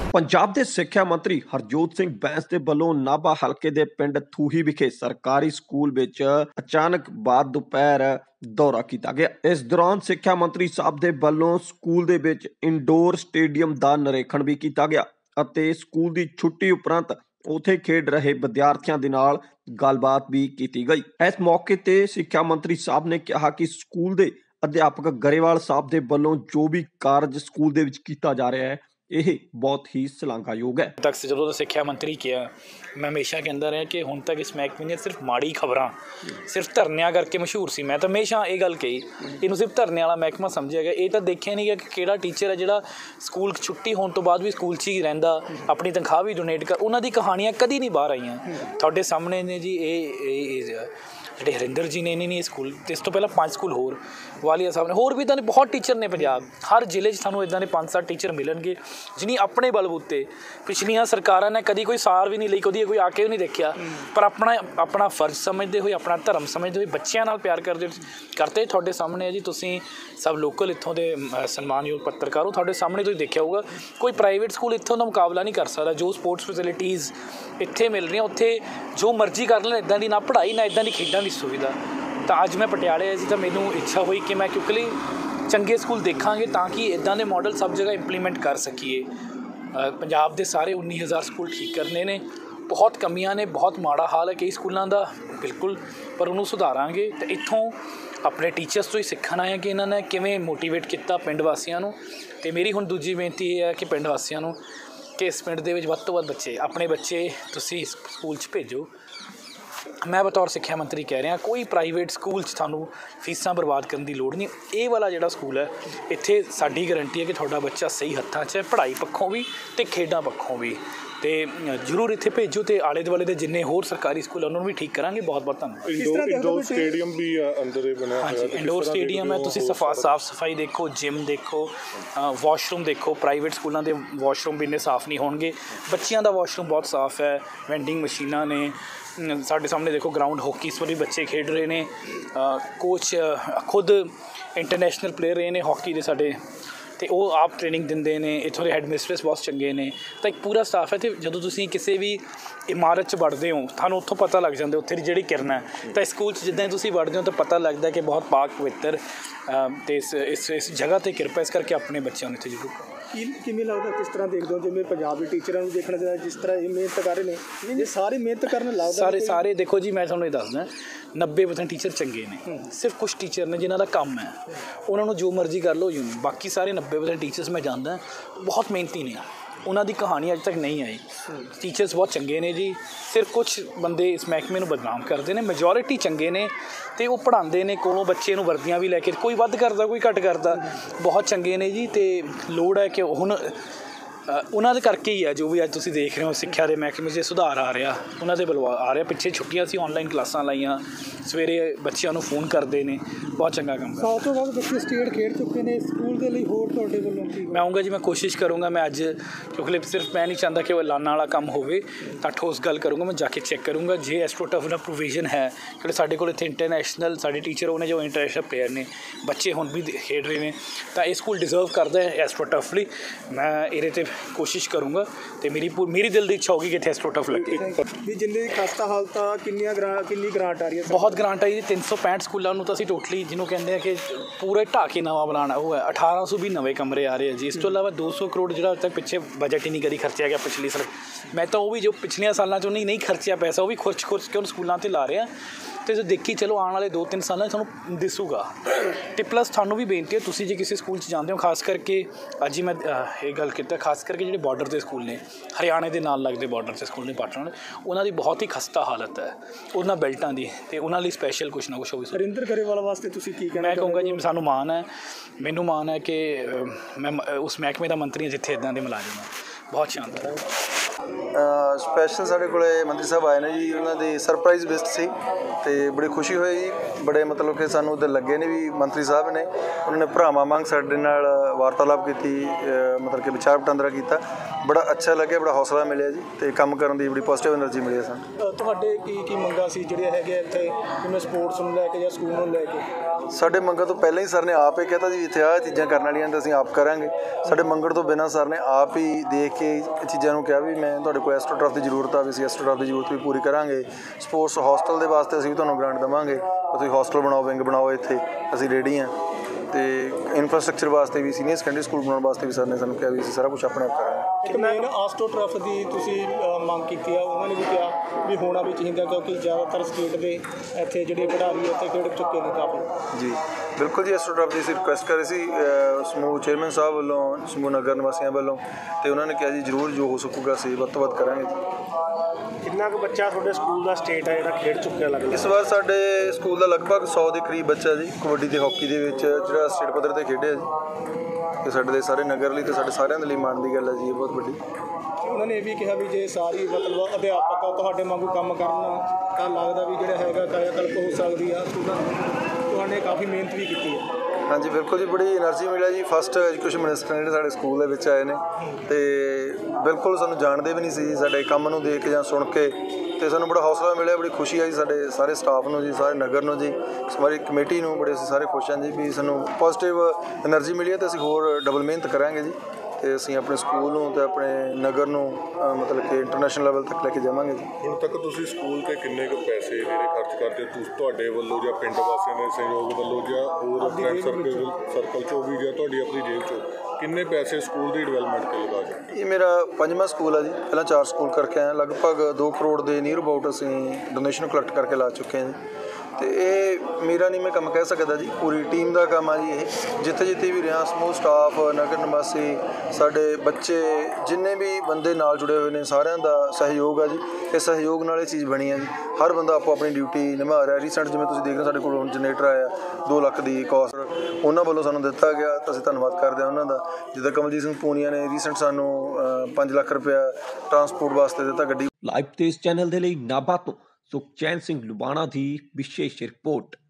ਪੰਜਾਬ ਦੇ ਸਿੱਖਿਆ ਮੰਤਰੀ ਹਰਜੋਤ ਸਿੰਘ ਬੈਂਸ ਦੇ ਵੱਲੋਂ ਨਾਭਾ ਹਲਕੇ ਦੇ ਪਿੰਡ ਥੂਹੀ ਵਿਖੇ ਸਰਕਾਰੀ ਸਕੂਲ ਵਿੱਚ ਅਚਾਨਕ ਬਾਅਦ ਦੁਪਹਿਰ ਦੌਰਾ ਕੀਤਾ ਗਿਆ। ਇਸ ਦੌਰਾਨ ਸਿੱਖਿਆ ਮੰਤਰੀ ਸਾਹਿਬ ਦੇ ਵੱਲੋਂ ਸਕੂਲ ਦੇ ਵਿੱਚ ਇੰਡੋਰ ਸਟੇਡੀਅਮ ਦਾ ਨਿਰੀਖਣ ਵੀ ਕੀਤਾ ਗਿਆ ਅਤੇ ਸਕੂਲ ਦੀ ਛੁੱਟੀ ਉਪਰੰਤ ਉੱਥੇ ਖੇਡ ਰਹੇ ਵਿਦਿਆਰਥੀਆਂ ਦੇ ਨਾਲ ਗੱਲਬਾਤ ਵੀ ਕੀਤੀ ਗਈ। ਇਸ ਮੌਕੇ ਤੇ ਸਿੱਖਿਆ ਮੰਤਰੀ ਸਾਹਿਬ ਨੇ ਕਿਹਾ ਕਿ ਸਕੂਲ ਦੇ ਅਧਿਆਪਕ ਗਰੇਵਾਲ ਸਾਹਿਬ ਦੇ ਵੱਲੋਂ ਜੋ ਵੀ ਕਾਰਜ ਸਕੂਲ ਦੇ ਵਿੱਚ ਕੀਤਾ ਜਾ ਰਿਹਾ ਹੈ ਇਹ ਬਹੁਤ ਹੀ ਸ਼ਲਾਘਾਯੋਗ ਹੈ। ਤੱਕ ਜਦੋਂ ਦਾ ਸਿੱਖਿਆ ਮੰਤਰੀ ਕਿਹਾ ਮੈਂ ਹਮੇਸ਼ਾ ਕਹਿੰਦਾ ਰਿਹਾ ਕਿ ਹੁਣ ਤੱਕ ਇਸ ਮਹਿਕਮੇ ਨੇ ਸਿਰਫ ਮਾੜੀ ਖਬਰਾਂ ਸਿਰਫ ਧਰਨਿਆਂ ਕਰਕੇ ਮਸ਼ਹੂਰ ਸੀ। ਮੈਂ ਤਾਂ ਹਮੇਸ਼ਾ ਇਹ ਗੱਲ ਕਹੀ ਇਹਨੂੰ ਸਿਰਫ ਧਰਨੇ ਵਾਲਾ ਮਹਿਕਮਾ ਸਮਝਿਆ ਗਿਆ। ਇਹ ਤਾਂ ਦੇਖਿਆ ਨਹੀਂ ਗਿਆ ਕਿ ਕਿਹੜਾ ਟੀਚਰ ਹੈ ਜਿਹੜਾ ਸਕੂਲ ਛੁੱਟੀ ਹੋਣ ਤੋਂ ਬਾਅਦ ਵੀ ਸਕੂਲ 'ਚ ਹੀ ਰਹਿੰਦਾ, ਆਪਣੀ ਤਨਖਾਹ ਵੀ ਡੋਨੇਟ ਕਰ। ਉਹਨਾਂ ਦੀ ਕਹਾਣੀਆਂ ਕਦੀ ਨਹੀਂ ਬਾਹਰ ਆਈਆਂ। ਤੁਹਾਡੇ ਸਾਹਮਣੇ ਨੇ ਜੀ ਇਹ ਜਿਹੜੇ ਹਰਿੰਦਰ ਜੀ ਨੇ ਨਹੀਂ ਸਕੂਲ ਅਤੇ ਇਸ ਤੋਂ ਪਹਿਲਾਂ 5 ਸਕੂਲ ਹੋਰ ਵਾਲੀਆ ਸਾਹਿਬ ਨੇ, ਹੋਰ ਵੀ ਇੱਦਾਂ ਦੇ ਬਹੁਤ ਟੀਚਰ ਨੇ ਪੰਜਾਬ ਹਰ ਜ਼ਿਲ੍ਹੇ 'ਚ। ਸਾਨੂੰ ਇੱਦਾਂ ਦੇ 5-7 ਟੀਚਰ ਮਿਲਣਗੇ ਜਿਹਨੀ ਆਪਣੇ ਬਲਬੂਤੇ ਪਿਛਲੀਆਂ ਸਰਕਾਰਾਂ ਨੇ ਕਦੀ ਕੋਈ ਸਾਰ ਵੀ ਨਹੀਂ ਲਈ, ਕਦੀ ਕੋਈ ਆ ਕੇ ਵੀ ਨਹੀਂ ਦੇਖਿਆ, ਪਰ ਆਪਣਾ ਫਰਜ਼ ਸਮਝਦੇ ਹੋਏ, ਆਪਣਾ ਧਰਮ ਸਮਝਦੇ ਹੋਏ ਬੱਚਿਆਂ ਨਾਲ ਪਿਆਰ ਕਰਦੇ ਤੁਹਾਡੇ ਸਾਹਮਣੇ ਹੈ ਜੀ। ਤੁਸੀਂ ਸਭ ਲੋਕਲ ਇੱਥੋਂ ਦੇ ਸਨਮਾਨਯੋਗ ਪੱਤਰਕਾਰ ਹੋ, ਤੁਹਾਡੇ ਸਾਹਮਣੇ ਤੁਸੀਂ ਦੇਖਿਆ ਹੋਊਗਾ ਕੋਈ ਪ੍ਰਾਈਵੇਟ ਸਕੂਲ ਇੱਥੋਂ ਦਾ ਮੁਕਾਬਲਾ ਨਹੀਂ ਕਰ ਸਕਦਾ। ਜੋ ਸਪੋਰਟਸ ਫੈਸਿਲਿਟੀਜ਼ ਇੱਥੇ ਮਿਲ ਰਹੀਆਂ ਉੱਥੇ ਜੋ ਮਰਜ਼ੀ ਕਰ ਲੈਣ। ਇੱਦਾਂ ਦੀ ਨਾ ਪੜ੍ਹਾਈ ਨਾ ਇੱਦਾਂ ਦੀ ਖੇਡਾਂ ਦੀ ਸੁਵਿਧਾ। ਤਾਂ ਅੱਜ ਮੈਂ ਪਟਿਆਲੇ ਆਇਆ ਸੀ ਤਾਂ ਮੈਨੂੰ ਇੱਛਾ ਹੋਈ ਕਿ ਮੈਂ ਕਿਉਂਕਿ ਚੰਗੇ ਸਕੂਲ ਦੇਖਾਂਗੇ ਤਾਂ ਕਿ ਇੱਦਾਂ ਦੇ ਮਾਡਲ ਸਭ ਜਗ੍ਹਾ ਇੰਪਲੀਮੈਂਟ ਕਰ ਸਕੀਏ। ਪੰਜਾਬ ਦੇ ਸਾਰੇ 19,000 ਸਕੂਲ ਠੀਕ ਕਰਨੇ ਨੇ, ਬਹੁਤ ਕਮੀਆਂ ਨੇ, ਬਹੁਤ ਮਾੜਾ ਹਾਲ ਹੈ ਕਈ ਸਕੂਲਾਂ ਦਾ ਬਿਲਕੁਲ, ਪਰ ਉਹਨੂੰ ਸੁਧਾਰਾਂਗੇ। ਅਤੇ ਇੱਥੋਂ ਆਪਣੇ ਟੀਚਰਸ ਤੋਂ ਹੀ ਸਿੱਖਣ ਆਏ ਕਿ ਇਹਨਾਂ ਨੇ ਕਿਵੇਂ ਮੋਟੀਵੇਟ ਕੀਤਾ ਪਿੰਡ ਵਾਸੀਆਂ ਨੂੰ। ਅਤੇ ਮੇਰੀ ਹੁਣ ਦੂਜੀ ਬੇਨਤੀ ਇਹ ਹੈ ਕਿ ਪਿੰਡ ਵਾਸੀਆਂ ਨੂੰ ਕਿ ਇਸ ਪਿੰਡ ਦੇ ਵਿੱਚ ਵੱਧ ਤੋਂ ਵੱਧ ਬੱਚੇ, ਆਪਣੇ ਬੱਚੇ ਤੁਸੀਂ ਸਕੂਲ 'ਚ ਭੇਜੋ। ਮੈਂ ਬਤੌਰ ਸਿੱਖਿਆ ਮੰਤਰੀ ਕਹਿ ਰਿਹਾ ਕੋਈ ਪ੍ਰਾਈਵੇਟ ਸਕੂਲ 'ਚ ਤੁਹਾਨੂੰ ਫੀਸਾਂ ਬਰਬਾਦ ਕਰਨ ਦੀ ਲੋੜ ਨਹੀਂ। ਇਹ ਵਾਲਾ ਜਿਹੜਾ ਸਕੂਲ ਹੈ ਇੱਥੇ ਸਾਡੀ ਗਰੰਟੀ ਹੈ ਕਿ ਤੁਹਾਡਾ ਬੱਚਾ ਸਹੀ ਹੱਥਾਂ 'ਚ ਹੈ, ਪੜ੍ਹਾਈ ਪੱਖੋਂ ਵੀ ਅਤੇ ਖੇਡਾਂ ਪੱਖੋਂ ਵੀ। ਅਤੇ ਜ਼ਰੂਰ ਇੱਥੇ ਭੇਜੋ ਅਤੇ ਆਲੇ ਦੁਆਲੇ ਦੇ ਜਿੰਨੇ ਹੋਰ ਸਰਕਾਰੀ ਸਕੂਲ ਉਹਨਾਂ ਨੂੰ ਵੀ ਠੀਕ ਕਰਾਂਗੇ। ਬਹੁਤ ਬਹੁਤ ਧੰਨਵਾਦ। ਇੰਡੋਰ ਸਟੇਡੀਅਮ ਵੀ ਅੰਦਰ ਬਣਿਆ ਹੋਇਆ। ਇੰਡੋਰ ਸਟੇਡੀਅਮ ਹੈ, ਤੁਸੀਂ ਸਾਫ਼ ਸਫਾਈ ਦੇਖੋ, ਜਿਮ ਦੇਖੋ, ਵਾਸ਼ਰੂਮ ਦੇਖੋ। ਪ੍ਰਾਈਵੇਟ ਸਕੂਲਾਂ ਦੇ ਵਾਸ਼ਰੂਮ ਵੀ ਇੰਨੇ ਸਾਫ਼ ਨਹੀਂ ਹੋਣਗੇ, ਬੱਚਿਆਂ ਦਾ ਵਾਸ਼ਰੂਮ ਬਹੁਤ ਸਾਫ਼ ਹੈ, ਵੈਂਡਿੰਗ ਮਸ਼ੀਨਾਂ ਨੇ। ਸਾਡੇ ਸਾਹਮਣੇ ਦੇਖੋ ਗਰਾਊਂਡ ਹਾਕੀ ਇਸ ਵਾਰੀ ਬੱਚੇ ਖੇਡ ਰਹੇ ਨੇ, ਕੋਚ ਖੁਦ ਇੰਟਰਨੈਸ਼ਨਲ ਪਲੇਅਰ ਰਹੇ ਨੇ ਹਾਕੀ ਦੇ ਸਾਡੇ, ਅਤੇ ਉਹ ਆਪ ਟ੍ਰੇਨਿੰਗ ਦਿੰਦੇ ਨੇ। ਇੱਥੋਂ ਦੇ ਹੈਡ ਮਿਸਟਰਸ ਬਹੁਤ ਚੰਗੇ ਨੇ, ਤਾਂ ਇੱਕ ਪੂਰਾ ਸਟਾਫ ਹੈ। ਅਤੇ ਜਦੋਂ ਤੁਸੀਂ ਕਿਸੇ ਵੀ ਇਮਾਰਤ 'ਚ ਵੜਦੇ ਹੋ ਤੁਹਾਨੂੰ ਉੱਥੋਂ ਪਤਾ ਲੱਗ ਜਾਂਦਾ ਉੱਥੇ ਦੀ ਜਿਹੜੀ ਕਿਰਨ ਹੈ। ਤਾਂ ਇਸ ਸਕੂਲ 'ਚ ਜਿੱਦਾਂ ਹੀ ਤੁਸੀਂ ਵੜਦੇ ਹੋ ਤਾਂ ਪਤਾ ਲੱਗਦਾ ਕਿ ਬਹੁਤ ਪਾਕ ਪਵਿੱਤਰ ਅਤੇ ਇਸ ਜਗ੍ਹਾ 'ਤੇ ਕਿਰਪਾ। ਇਸ ਕਰਕੇ ਆਪਣੇ ਬੱਚਿਆਂ ਨੂੰ ਇੱਥੇ ਜ਼ਰੂਰ ਕਿਵੇਂ ਲੱਗਦਾ, ਕਿਸ ਤਰ੍ਹਾਂ ਦੇਖਦੇ ਹੋ ਜਿਵੇਂ ਪੰਜਾਬ ਦੇ ਟੀਚਰਾਂ ਨੂੰ ਦੇਖਣਾ ਚਾਹੀਦਾ ਜਿਸ ਤਰ੍ਹਾਂ ਇਹ ਮਿਹਨਤ ਕਰ ਰਹੇ ਨੇ, ਜੇ ਸਾਰੇ ਮਿਹਨਤ ਕਰਨ ਲੱਗਦਾ ਸਾਰੇ ਦੇਖੋ ਜੀ ਮੈਂ ਤੁਹਾਨੂੰ ਇਹ ਦੱਸਦਾ 90% ਟੀਚਰ ਚੰਗੇ ਨੇ, ਸਿਰਫ ਕੁਛ ਟੀਚਰ ਨੇ ਜਿਨ੍ਹਾਂ ਦਾ ਕੰਮ ਹੈ ਉਹਨਾਂ ਨੂੰ ਜੋ ਮਰਜ਼ੀ ਕਰ ਲਓ ਯੂਨੀ। ਬਾਕੀ ਸਾਰੇ 90% ਟੀਚਰਸ ਮੈਂ ਜਾਣਦਾ ਬਹੁਤ ਮਿਹਨਤੀ ਨੇ, ਉਹਨਾਂ ਦੀ ਕਹਾਣੀ ਅੱਜ ਤੱਕ ਨਹੀਂ ਆਈ। ਟੀਚਰਸ ਬਹੁਤ ਚੰਗੇ ਨੇ ਜੀ, ਸਿਰਫ ਕੁਛ ਬੰਦੇ ਇਸ ਮਹਿਕਮੇ ਨੂੰ ਬਦਨਾਮ ਕਰਦੇ ਨੇ, ਮੈਜੋਰਿਟੀ ਚੰਗੇ ਨੇ ਅਤੇ ਉਹ ਪੜ੍ਹਾਉਂਦੇ ਨੇ ਕੋਲੋਂ ਬੱਚੇ ਨੂੰ ਵਰਦੀਆਂ ਵੀ ਲੈ ਕੇ, ਕੋਈ ਵੱਧ ਕਰਦਾ ਕੋਈ ਘੱਟ ਕਰਦਾ, ਬਹੁਤ ਚੰਗੇ ਨੇ ਜੀ। ਅਤੇ ਲੋੜ ਹੈ ਕਿ ਹੁਣ ਉਹਨਾਂ ਦੇ ਕਰਕੇ ਹੀ ਹੈ ਜੋ ਵੀ ਅੱਜ ਤੁਸੀਂ ਦੇਖ ਰਹੇ ਹੋ ਸਿੱਖਿਆ ਦੇ ਮਹਿਕਮੇ 'ਚ ਸੁਧਾਰ ਆ ਰਿਹਾ, ਉਹਨਾਂ ਦੇ ਵੱਲੋਂ ਆ ਰਿਹਾ। ਪਿੱਛੇ ਛੁੱਟੀਆਂ ਸੀ, ਔਨਲਾਈਨ ਕਲਾਸਾਂ ਲਾਈਆਂ, ਸਵੇਰੇ ਬੱਚਿਆਂ ਨੂੰ ਫੋਨ ਕਰਦੇ ਨੇ, ਬਹੁਤ ਚੰਗਾ ਕੰਮ ਕਰ। 100 ਤੋਂ ਵੱਧ ਬੱਚੇ ਸਟੇਟ ਖੇਡ ਚੁੱਕੇ ਨੇ ਸਕੂਲ ਦੇ ਲਈ, ਹੋਰ ਤੁਹਾਡੇ ਵੱਲੋਂ ਕੀ? ਮੈਂ ਆਊਂਗਾ ਜੀ, ਮੈਂ ਕੋਸ਼ਿਸ਼ ਕਰੂੰਗਾ। ਮੈਂ ਅੱਜ ਕਿਉਂਕਿ ਸਿਰਫ ਮੈਂ ਨਹੀਂ ਚਾਹੁੰਦਾ ਕਿ ਉਹ ਐਲਾਨਾਂ ਵਾਲਾ ਕੰਮ ਹੋਵੇ, ਤਾਂ ਠੋਸ ਗੱਲ ਕਰੂੰਗਾ। ਮੈਂ ਜਾ ਕੇ ਚੈੱਕ ਕਰੂੰਗਾ ਜੇ ਐਸਟ੍ਰੋਟਫ ਦਾ ਪ੍ਰੋਵੀਜ਼ਨ ਹੈ, ਕਿਉਂਕਿ ਸਾਡੇ ਕੋਲ ਇੱਥੇ ਇੰਟਰਨੈਸ਼ਨਲ ਸਾਡੇ ਟੀਚਰ ਉਹਨੇ ਜੋ ਇੰਟਰਨੈਸ਼ਨਲ ਪਲੇਅਰ ਨੇ, ਬੱਚੇ ਹੁਣ ਵੀ ਖੇਡ ਰਹੇ ਨੇ, ਤਾਂ ਇਹ ਸਕੂਲ ਡਿਜ਼ਰਵ ਕਰਦਾ ਹੈ ਐਸਟ੍ਰੋਟਫ ਲਈ। ਮੈਂ ਇਹਦੇ 'ਤੇ ਕੋਸ਼ਿਸ਼ ਕਰੂੰਗਾ ਅਤੇ ਮੇਰੀ ਦਿਲ ਦੀ ਇੱਛਾ ਹੋਗੀ ਕਿ ਇੱਥੇ ਐਸਟ੍ਰੋਟਫ ਲੱਗੇ। ਵੀ ਜਿੰਨੇ ਦੀ ਖਸਤਾ ਹਾਲਤ ਆ, ਕਿੰਨੀ ਗ੍ਰਾਂਟ ਆ ਰਹੀ ਹੈ? ਬਹੁਤ ਗ੍ਰਾਂਟ ਆਈ ਜੀ। 365 ਸਕੂਲਾਂ ਨੂੰ ਤਾਂ ਅਸੀਂ ਟੋਟਲੀ ਜਿਹਨੂੰ ਕਹਿੰਦੇ ਆ ਕਿ ਪੂਰੇ ਢਾਹ ਕੇ ਨਵਾਂ ਬਣਾਉਣਾ, ਉਹ ਹੈ 1800 ਵੀ ਨਵੇਂ ਕਮਰੇ ਆ ਰਹੇ ਆ ਜੀ। ਇਸ ਤੋਂ ਇਲਾਵਾ 200 ਕਰੋੜ ਜਿਹੜਾ ਅੱਜ ਤੱਕ ਪਿੱਛੇ ਬਜਟ ਹੀ ਨਹੀਂ ਕਦੀ ਖਰਚਿਆ ਗਿਆ ਪਿਛਲੀ ਸਾਲ। ਮੈਂ ਤਾਂ ਉਹ ਵੀ ਜੋ ਪਿਛਲੀਆਂ ਸਾਲਾਂ 'ਚ ਨਹੀਂ ਖਰਚਿਆ ਪੈਸਾ, ਉਹ ਵੀ ਖੁਰਚ ਕੇ ਉਹਨੂੰ ਸਕੂਲਾਂ 'ਤੇ ਲਾ ਰਿਹਾ। ਅਤੇ ਜੋ ਦੇਖੀ ਚਲੋ ਆਉਣ ਵਾਲੇ 2-3 ਸਾਲਾਂ 'ਚ ਤੁਹਾਨੂੰ ਦਿਸੂਗਾ। ਅਤੇ ਪਲੱਸ ਤੁਹਾਨੂੰ ਵੀ ਬੇਨਤੀ ਹੈ, ਤੁਸੀਂ ਜੇ ਕਿਸੇ ਸਕੂਲ 'ਚ ਜਾਂਦੇ ਹੋ, ਖਾਸ ਕਰਕੇ ਅੱਜ ਹੀ ਮੈਂ ਇਹ ਗੱਲ ਕੀਤਾ, ਖਾਸ ਕਰਕੇ ਜਿਹੜੇ ਬਾਰਡਰ ਦੇ ਸਕੂਲ ਨੇ, ਹਰਿਆਣੇ ਦੇ ਨਾਲ ਲੱਗਦੇ ਬਾਰਡਰ 'ਤੇ ਸਕੂਲ ਨੇ ਪਾਟਨਾ, ਉਹਨਾਂ ਦੀ ਬਹੁਤ ਹੀ ਖਸਤਾ ਹਾਲਤ ਹੈ ਉਹਨਾਂ ਬੈਲਟਾਂ ਦੀ, ਅਤੇ ਉਹਨਾਂ ਲਈ ਸਪੈਸ਼ਲ ਕੁਛ ਨਾ ਕੁਛ ਹੋਵੇ। ਹਰਿੰਦਰ ਗਰੇਵਾਲ ਵਾਸਤੇ ਤੁਸੀਂ ਕੀ ਕਹਿਣਾ? ਮੈਂ ਕਹੂੰਗਾ ਜੀ ਸਾਨੂੰ ਮਾਣ ਹੈ, ਮੈਨੂੰ ਮਾਣ ਹੈ ਕਿ ਮੈਂ ਉਸ ਮਹਿਕਮੇ ਦਾ ਮੰਤਰੀ ਹਾਂ ਜਿੱਥੇ ਇੱਦਾਂ ਦੇ ਮੁਲਾਜ਼ਮ ਆ। ਬਹੁਤ ਸ਼ਾਨਦਾਰ। ਸਪੈਸ਼ਲ ਸਾਡੇ ਕੋਲ ਮੰਤਰੀ ਸਾਹਿਬ ਆਏ ਨੇ ਜੀ, ਉਹਨਾਂ ਦੀ ਸਰਪ੍ਰਾਈਜ਼ ਵਿਜ਼ਿਟ ਸੀ ਅਤੇ ਬੜੀ ਖੁਸ਼ੀ ਹੋਈ ਜੀ। ਬੜੇ ਮਤਲਬ ਕਿ ਸਾਨੂੰ ਉੱਧਰ ਲੱਗੇ ਨੇ ਵੀ ਮੰਤਰੀ ਸਾਹਿਬ ਨੇ, ਉਹਨਾਂ ਨੇ ਭਰਾਵਾਂ ਵਾਂਗ ਸਾਡੇ ਨਾਲ ਵਾਰਤਾਲਾਪ ਕੀਤੀ, ਮਤਲਬ ਕਿ ਵਿਚਾਰ ਵਟਾਂਦਰਾ ਕੀਤਾ। ਬੜਾ ਅੱਛਾ ਲੱਗਿਆ, ਬੜਾ ਹੌਸਲਾ ਮਿਲਿਆ ਜੀ, ਅਤੇ ਕੰਮ ਕਰਨ ਦੀ ਬੜੀ ਪੋਜ਼ੀਟਿਵ ਐਨਰਜੀ ਮਿਲੀ ਸਾਨੂੰ। ਤੁਹਾਡੇ ਕੀ ਮੰਗਾਂ ਸੀ ਜਿਹੜੀਆਂ ਹੈਗੇ ਇੱਥੇ, ਜਿਵੇਂ ਸਪੋਰਟਸ ਨੂੰ ਲੈ ਕੇ ਜਾਂ ਸਕੂਲ ਨੂੰ ਲੈ ਕੇ? ਸਾਡੇ ਮੰਗਾਂ ਤੋਂ ਪਹਿਲਾਂ ਹੀ ਸਰ ਨੇ ਆਪ ਹੀ ਕਹਿਤਾ ਜੀ ਇੱਥੇ ਆਹ ਚੀਜ਼ਾਂ ਕਰਨ ਵਾਲੀਆਂ ਤਾਂ ਅਸੀਂ ਆਪ ਕਰਾਂਗੇ। ਸਾਡੇ ਮੰਗਣ ਤੋਂ ਬਿਨਾਂ ਸਰ ਨੇ ਆਪ ਹੀ ਦੇਖ ਕੇ ਚੀਜ਼ਾਂ ਨੂੰ ਕਿਹਾ ਵੀ ਮੈਂ ਤੁਹਾਡੇ ਕੋਲ ਐਸਟ੍ਰੋਟਰਫ ਦੀ ਜ਼ਰੂਰਤ ਆ, ਵੀ ਅਸੀਂ ਐਸਟ੍ਰੋਟਰਫ ਦੀ ਜ਼ਰੂਰਤ ਵੀ ਪੂਰੀ ਕਰਾਂਗੇ। ਸਪੋਰਟਸ ਹੋਸਟਲ ਦੇ ਵਾਸਤੇ ਅਸੀਂ ਵੀ ਤੁਹਾਨੂੰ ਗ੍ਰਾਂਟ ਦੇਵਾਂਗੇ, ਤੁਸੀਂ ਹੋਸਟਲ ਬਣਾਓ, ਵਿੰਗ ਬਣਾਓ, ਇੱਥੇ ਅਸੀਂ ਰੈਡੀ ਹਾਂ। ਅਤੇ ਇਨਫਰਾਸਟਰਕਚਰ ਵਾਸਤੇ ਵੀ, ਸੀਨੀਅਰ ਸੈਕੰਡਰੀ ਸਕੂਲ ਬਣਾਉਣ ਵਾਸਤੇ ਵੀ ਸਰ ਨੇ ਸਾਨੂੰ ਕਿਹਾ ਵੀ ਅਸੀਂ ਸਾਰਾ ਕੁਛ ਆਪਣੇ ਆਪ ਕਰਾਂਗੇ। ਇੱਕ ਮੇਨ ਆਸਟ੍ਰੋਟਰਫ ਦੀ ਤੁਸੀਂ ਮੰਗ ਕੀਤੀ ਆ, ਉਹਨਾਂ ਨੇ ਵੀ ਕਿਹਾ ਵੀ ਹੋਣਾ ਵੀ ਚਾਹੀਦਾ, ਕਿਉਂਕਿ ਜ਼ਿਆਦਾਤਰ ਸਟੇਟ ਦੇ ਇੱਥੇ ਜਿਹੜੇ ਖਿਡਾਰੀ ਇੱਥੇ ਖੇਡ ਚੁੱਕੇ ਨੇ ਕਾਫੀ। ਜੀ ਬਿਲਕੁਲ ਜੀ, ਐਸਟ੍ਰੋਟਰਫ ਦੀ ਅਸੀਂ ਰਿਕੁਐਸਟ ਕਰ ਰਹੇ ਸੀ ਸਮੂਹ ਚੇਅਰਮੈਨ ਸਾਹਿਬ ਵੱਲੋਂ, ਸਮੂਹ ਨਗਰ ਨਿਵਾਸੀਆਂ ਵੱਲੋਂ, ਅਤੇ ਉਹਨਾਂ ਨੇ ਕਿਹਾ ਜੀ ਜ਼ਰੂਰ ਜੋ ਹੋ ਸਕੂਗਾ ਅਸੀਂ ਵੱਧ ਤੋਂ ਵੱਧ ਕਰਾਂਗੇ ਜੀ। ਕਿੰਨਾ ਕੁ ਬੱਚਾ ਤੁਹਾਡੇ ਸਕੂਲ ਦਾ ਸਟੇਟ ਹੈ ਜਿਹੜਾ ਖੇਡ ਚੁੱਕਿਆ ਲੱਗਦਾ? ਇਸ ਵਾਰ ਸਾਡੇ ਸਕੂਲ ਦਾ ਲਗਭਗ 100 ਦੇ ਕਰੀਬ ਬੱਚਾ ਜੀ ਕਬੱਡੀ ਅਤੇ ਹਾਕੀ ਦੇ ਵਿੱਚ ਜਿਹੜਾ ਸਟੇਟ ਪੱਧਰ 'ਤੇ ਖੇਡਿਆ ਜੀ, ਅਤੇ ਸਾਡੇ ਦੇ ਸਾਰੇ ਨਗਰ ਲਈ ਅਤੇ ਸਾਡੇ ਸਾਰਿਆਂ ਦੇ ਲਈ ਮਾਣ ਦੀ ਗੱਲ ਹੈ ਜੀ, ਇਹ ਬਹੁਤ ਵੱਡੀ। ਉਹਨਾਂ ਨੇ ਇਹ ਵੀ ਕਿਹਾ ਵੀ ਜੇ ਸਾਰੀ ਮਤਲਬ ਅਧਿਆਪਕ ਤੁਹਾਡੇ ਵਾਂਗੂ ਕੰਮ ਕਰਨ ਤਾਂ ਲੱਗਦਾ ਵੀ ਜਿਹੜਾ ਹੈਗਾ ਕਾਇਆ ਕਲਪ ਹੋ ਸਕਦੀ ਆ ਸਕੂਲਾਂ ਦੀ। ਤੁਹਾਨੇ ਕਾਫੀ ਮਿਹਨਤ ਵੀ ਕੀਤੀ ਹੈ। ਹਾਂਜੀ ਬਿਲਕੁਲ ਜੀ, ਬੜੀ ਐਨਰਜੀ ਮਿਲਿਆ ਜੀ। ਫਸਟ ਐਜੂਕੇਸ਼ਨ ਮਿਨਿਸਟਰ ਜਿਹੜੇ ਸਾਡੇ ਸਕੂਲ ਦੇ ਵਿੱਚ ਆਏ ਨੇ, ਅਤੇ ਬਿਲਕੁਲ ਸਾਨੂੰ ਜਾਣਦੇ ਵੀ ਨਹੀਂ ਸੀ ਜੀ, ਸਾਡੇ ਕੰਮ ਨੂੰ ਦੇਖ ਕੇ ਜਾਂ ਸੁਣ ਕੇ, ਅਤੇ ਸਾਨੂੰ ਬੜਾ ਹੌਸਲਾ ਮਿਲਿਆ, ਬੜੀ ਖੁਸ਼ੀ ਆਈ ਸਾਡੇ ਸਾਰੇ ਸਟਾਫ ਨੂੰ ਜੀ, ਸਾਰੇ ਨਗਰ ਨੂੰ ਜੀ, ਸਾਰੀ ਕਮੇਟੀ ਨੂੰ, ਬੜੇ ਅਸੀਂ ਸਾਰੇ ਖੁਸ਼ ਹਾਂ ਜੀ ਵੀ ਸਾਨੂੰ ਪੋਜ਼ੀਟਿਵ ਐਨਰਜੀ ਮਿਲੀ ਹੈ, ਅਤੇ ਅਸੀਂ ਹੋਰ ਡਬਲ ਮਿਹਨਤ ਕਰਾਂਗੇ ਜੀ, ਅਤੇ ਅਸੀਂ ਆਪਣੇ ਸਕੂਲ ਨੂੰ ਅਤੇ ਆਪਣੇ ਨਗਰ ਨੂੰ ਮਤਲਬ ਕਿ ਇੰਟਰਨੈਸ਼ਨਲ ਲੈਵਲ ਤੱਕ ਲੈ ਕੇ ਜਾਵਾਂਗੇ ਜੀ। ਹੁਣ ਤੱਕ ਤੁਸੀਂ ਸਕੂਲ 'ਤੇ ਕਿੰਨੇ ਕੁ ਪੈਸੇ ਜਿਹੜੇ ਖਰਚ ਕਰਦੇ ਤੁਹਾਡੇ ਵੱਲੋਂ ਜਾਂ ਪਿੰਡ ਵਾਸੀਆਂ ਦੇ ਸਹਿਯੋਗ ਵੱਲੋਂ ਜਾਂ ਹੋਰ ਫਰੈਂਡ ਸਰਕਲ 'ਚੋਂ ਵੀ ਜਾਂ ਤੁਹਾਡੀ ਆਪਣੀ ਜੇਬ 'ਚੋਂ ਕਿੰਨੇ ਪੈਸੇ ਸਕੂਲ ਦੀ ਡਿਵੈਲਪਮੈਂਟ 'ਤੇ ਲਗਾ ਜਾਂਦੇ? ਇਹ ਮੇਰਾ 5ਵਾਂ ਸਕੂਲ ਆ ਜੀ, ਪਹਿਲਾਂ 4 ਸਕੂਲ ਕਰਕੇ ਆਏ, ਲਗਭਗ 2 ਕਰੋੜ ਦੇ ਨੀਅਰ ਅਬਾਊਟ ਅਸੀਂ ਡੋਨੇਸ਼ਨ ਕਲੈਕਟ ਕਰਕੇ ਲਾ ਚੁੱਕੇ ਹਾਂ ਜੀ। ਅਤੇ ਇਹ ਮੇਰਾ ਨਹੀਂ ਮੈਂ ਕੰਮ ਕਹਿ ਸਕਦਾ ਜੀ, ਪੂਰੀ ਟੀਮ ਦਾ ਕੰਮ ਆ ਜੀ ਇਹ। ਜਿੱਥੇ ਜਿੱਥੇ ਵੀ ਰਿਹਾ ਸਮੂਹ ਸਟਾਫ, ਨਗਰ ਨਿਵਾਸੀ, ਸਾਡੇ ਬੱਚੇ, ਜਿੰਨੇ ਵੀ ਬੰਦੇ ਨਾਲ ਜੁੜੇ ਹੋਏ ਨੇ, ਸਾਰਿਆਂ ਦਾ ਸਹਿਯੋਗ ਆ ਜੀ। ਇਹ ਸਹਿਯੋਗ ਨਾਲ ਇਹ ਚੀਜ਼ ਬਣੀ ਆ ਜੀ। ਹਰ ਬੰਦਾ ਆਪੋ ਆਪਣੀ ਡਿਊਟੀ ਨਿਭਾ ਰਿਹਾ। ਰੀਸੈਂਟ ਜਿਵੇਂ ਤੁਸੀਂ ਦੇਖ ਰਹੇ ਸਾਡੇ ਕੋਲ ਹੁਣ ਜਨਰੇਟਰ ਆਇਆ 2 ਲੱਖ ਦੀ ਕਾਸਟ, ਉਹਨਾਂ ਵੱਲੋਂ ਸਾਨੂੰ ਦਿੱਤਾ ਗਿਆ, ਤਾਂ ਅਸੀਂ ਧੰਨਵਾਦ ਕਰਦੇ ਹਾਂ ਉਹਨਾਂ ਦਾ। ਜਿੱਦਾਂ ਕਮਲਜੀਤ ਸਿੰਘ ਪੂਨੀਆ ਨੇ ਰੀਸੈਂਟ ਸਾਨੂੰ 5 ਲੱਖ ਰੁਪਇਆ ਟਰਾਂਸਪੋਰਟ ਵਾਸਤੇ ਦਿੱਤਾ, ਗੱਡੀ। ਲਾਈਵ ਤੇਜ਼ ਚੈਨਲ ਦੇ ਲਈ ਨਾਭਾ ਤੋਂ ਸੁਖਚੈਨ ਸਿੰਘ ਲੁਬਾਣਾ ਦੀ ਵਿਸ਼ੇਸ਼ ਰਿਪੋਰਟ।